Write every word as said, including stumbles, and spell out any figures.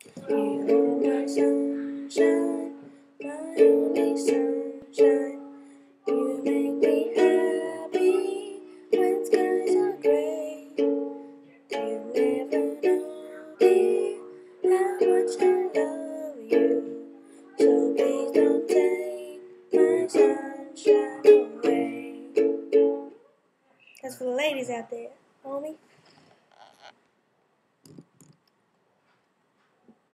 You are my sunshine, my only sunshine. You make me happy when skies are gray. You never know, dear, how much I love you. So please don't take my sunshine away. That's for the ladies out there, homie.